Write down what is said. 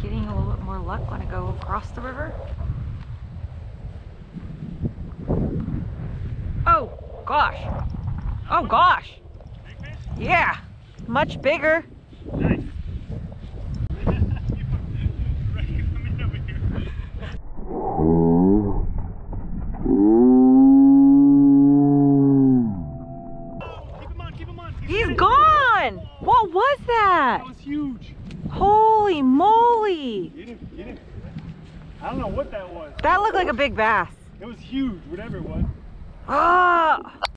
getting a little bit more luck when I go across the river. Oh gosh. Oh gosh. Big fish? Yeah, much bigger. Nice. He's gone! What was that? That was huge. Holy moly! Get him, get him. I don't know what that was. That looked like a big bass. It was huge, whatever it was. Ah!